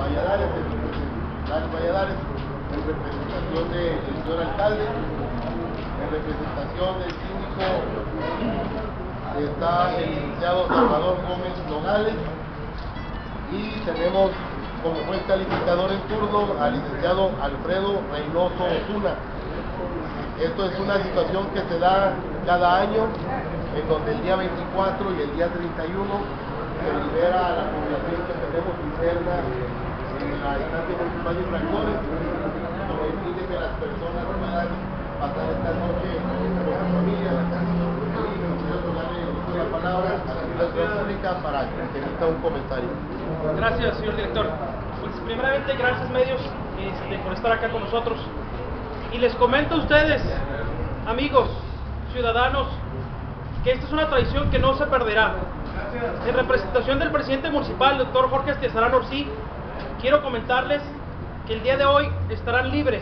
Valladares, en representación del señor alcalde, en representación del síndico está el licenciado Salvador Gómez Nogales, y tenemos como juez calificador en turno al licenciado Alfredo Reynoso Osuna. Esto es una situación que se da cada año, en donde el día 24 y el día 31 se libera a la población que tenemos interna en la instancia municipal de infractores, lo que impide que las personas puedan pasar esta noche con su familia. Y me gustaría darle la palabra a la Administración Pública para que emita un comentario. Gracias, señor director. Pues primeramente, gracias medios por estar acá con nosotros. Y les comento a ustedes, amigos, ciudadanos, que esta es una tradición que no se perderá. En representación del presidente municipal, el doctor Jorge Estiazarán Orsi, quiero comentarles que el día de hoy estarán libres.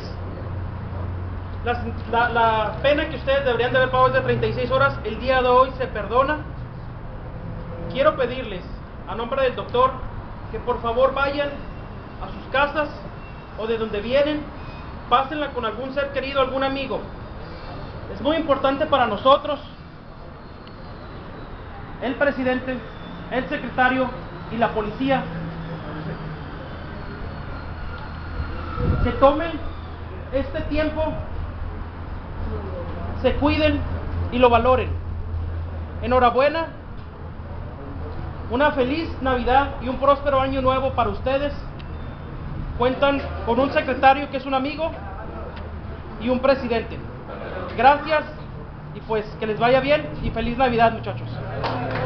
La pena que ustedes deberían de haber pagado es de 36 horas, el día de hoy se perdona. Quiero pedirles, a nombre del doctor, que por favor vayan a sus casas o de donde vienen, pásenla con algún ser querido, algún amigo. Es muy importante para nosotros, el presidente, el secretario y la policía, que tomen este tiempo, se cuiden y lo valoren. Enhorabuena, una feliz Navidad y un próspero año nuevo para ustedes. Cuentan con un secretario que es un amigo y un presidente. Gracias y pues que les vaya bien y feliz Navidad, muchachos.